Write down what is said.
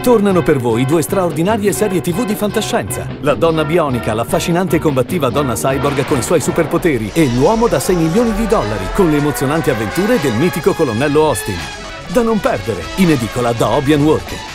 Tornano per voi due straordinarie serie TV di fantascienza. La donna bionica, l'affascinante e combattiva donna cyborg con i suoi superpoteri e l'uomo da 6 milioni di dollari con le emozionanti avventure del mitico colonnello Austin. Da non perdere, in edicola da Hobby Work.